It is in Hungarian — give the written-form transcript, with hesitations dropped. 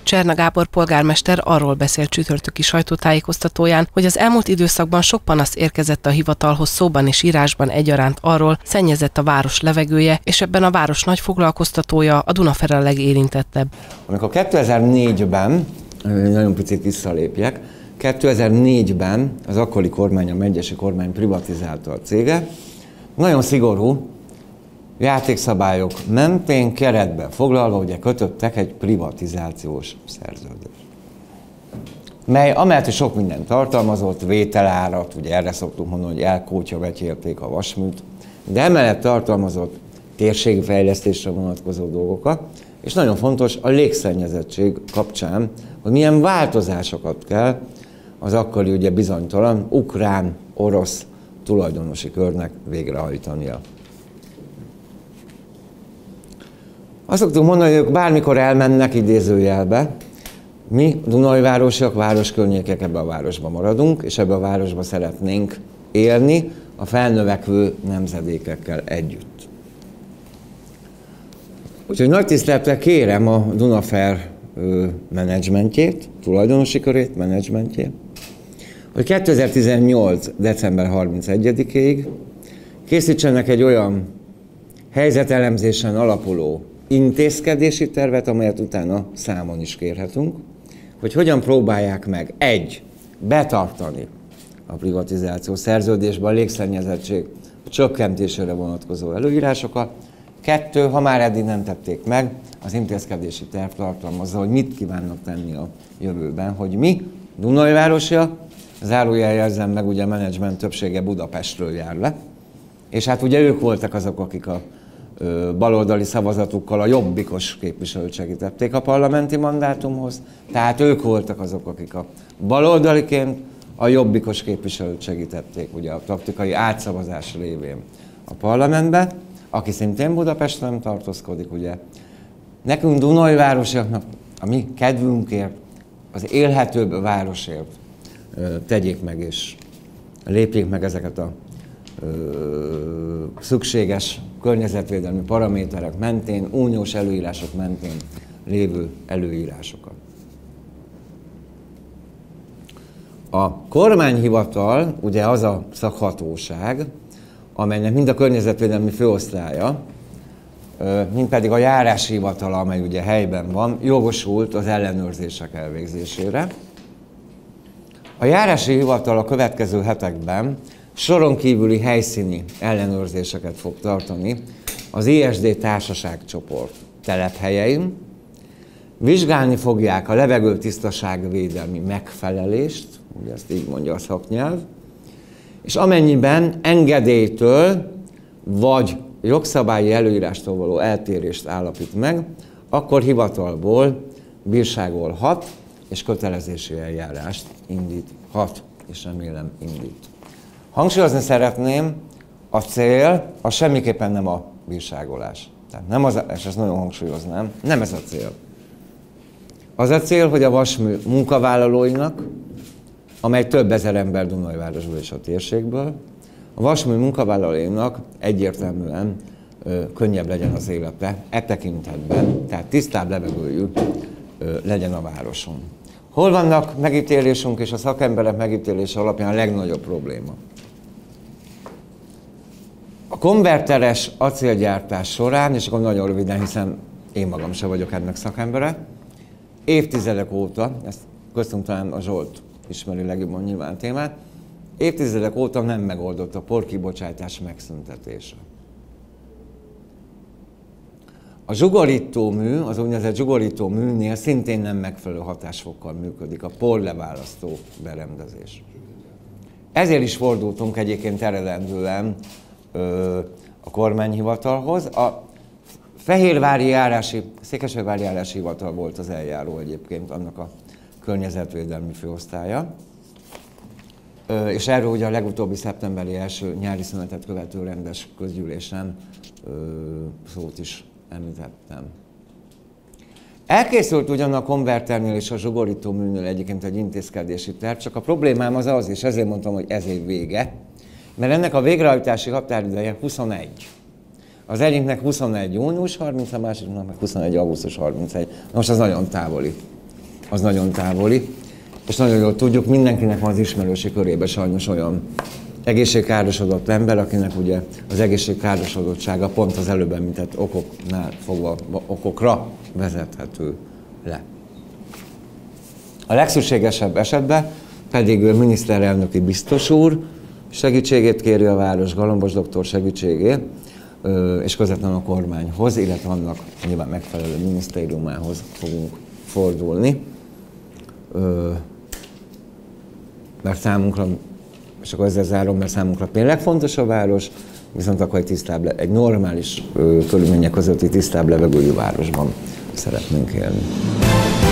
Cserna Gábor polgármester arról beszélt csütörtöki sajtótájékoztatóján, hogy az elmúlt időszakban sok panasz érkezett a hivatalhoz szóban és írásban egyaránt arról, szennyezett a város levegője, és ebben a város nagy foglalkoztatója, a Dunafer a legérintettebb. Amikor 2004-ben, nagyon picit visszalépjek, 2004-ben az akkori kormány, a megyesi kormány privatizálta a céget, nagyon szigorú játékszabályok mentén keretben foglalva, ugye kötöttek egy privatizációs szerződést, mely amellett sok mindent tartalmazott, vételárat, ugye erre szoktuk mondani, hogy elkótya vetyélték a vasműt, de emellett tartalmazott térségfejlesztésre vonatkozó dolgokat, és nagyon fontos a légszennyezettség kapcsán, hogy milyen változásokat kell az akkori ugye bizonytalan ukrán-orosz tulajdonosi körnek végrehajtania. Azt szoktuk mondani, hogy ők bármikor elmennek idézőjelbe, mi dunajvárosiak, városkörnyékek ebben a városban maradunk, és ebben a városban szeretnénk élni a felnövekvő nemzedékekkel együtt. Úgyhogy nagy tisztelettel kérem a Dunafer menedzsmentjét, tulajdonosi körét, menedzsmentjét, hogy 2018. december 31-ig készítsenek egy olyan helyzetelemzésen alapuló intézkedési tervet, amelyet utána számon is kérhetünk, hogy hogyan próbálják meg betartani a privatizáció szerződésben a légszennyezettség csökkentésére vonatkozó előírásokat, 2, ha már eddig nem tették meg, az intézkedési terv tartalmazza, hogy mit kívánnak tenni a jövőben, hogy mi, Dunajvárosiak, zárójeljelzem meg, ugye a menedzsment többsége Budapestről jár le, és hát ugye ők voltak azok, akik a baloldali szavazatukkal a jobbikos képviselőt segítették a parlamenti mandátumhoz, tehát ők voltak azok, akik a baloldaliként a jobbikos képviselőt segítették ugye a taktikai átszavazás révén a parlamentbe, aki szintén Budapesten tartózkodik, ugye. Nekünk Dunajvárosiaknak a mi kedvünkért, az élhetőbb városért tegyék meg és lépjék meg ezeket a szükséges környezetvédelmi paraméterek mentén, uniós előírások mentén lévő előírásokat. A kormányhivatal ugye az a szakhatóság, amelynek mind a környezetvédelmi főosztálya, mind pedig a járási hivatal, amely ugye helyben van, jogosult az ellenőrzések elvégzésére. A járási hivatal a következő hetekben soron kívüli helyszíni ellenőrzéseket fog tartani az ISD társaságcsoport telephelyein, vizsgálni fogják a levegőtisztaságvédelmi megfelelést, ugye ezt így mondja a szaknyelv, és amennyiben engedélytől vagy jogszabályi előírástól való eltérést állapít meg, akkor hivatalból bírságolhat és kötelezési eljárást indíthat, és remélem indít. Hangsúlyozni szeretném, a cél az semmiképpen nem a bírságolás. Tehát nem az, és ezt nagyon hangsúlyoznám, nem ez a cél. Az a cél, hogy a vasmű munkavállalóinak, amely több ezer ember Dunajvárosból és a térségből, a vasmű munkavállalóinak egyértelműen könnyebb legyen az élete e tekintetben, tehát tisztább levegőjű legyen a városon. Hol vannak megítélésünk és a szakemberek megítélése alapján a legnagyobb probléma? A konverteres acélgyártás során, és akkor nagyon röviden, hiszen én magam sem vagyok ennek szakembere, évtizedek óta, ezt köztünk talán a Zsolt ismeri legjobban nyilván témát, évtizedek óta nem megoldott a porkibocsátás megszüntetése. A zsugorítómű, az úgynevezett zsugorítóműnél szintén nem megfelelő hatásfokkal működik a porleválasztó berendezés. Ezért is fordultunk egyébként eredendően a kormányhivatalhoz. A Székesfehérvári járási hivatal volt az eljáró egyébként, annak a környezetvédelmi főosztálya. És erről ugye a legutóbbi szeptemberi első nyári szünetet követő rendes közgyűlésen szót is említettem. Elkészült ugyan a konverternél és a zsugorítóműnél egyébként egy intézkedési terv, csak a problémám az, és ezért mondtam, hogy ez év vége, mert ennek a végrehajtási határideje 21. Az egyiknek 21. június 30, a másiknak meg 21. augusztus 31. Most az nagyon távoli. az nagyon távoli. És nagyon jól tudjuk, mindenkinek van az ismerősi körében sajnos olyan egészségkárosodott ember, akinek ugye az egészségkárosodottsága pont az előbb említett okoknál fogva okokra vezethető le. A legszükségesebb esetben pedig miniszterelnöki biztos úr segítségét kéri a város, Galambos doktor segítségét, és közvetlenül a kormányhoz, illetve annak nyilván megfelelő minisztériumához fogunk fordulni. Mert számunkra, és akkor ezzel zárom, mert számunkra tényleg fontos a város, viszont akkor egy normális körülmények közötti tisztább levegőjű városban szeretnénk élni.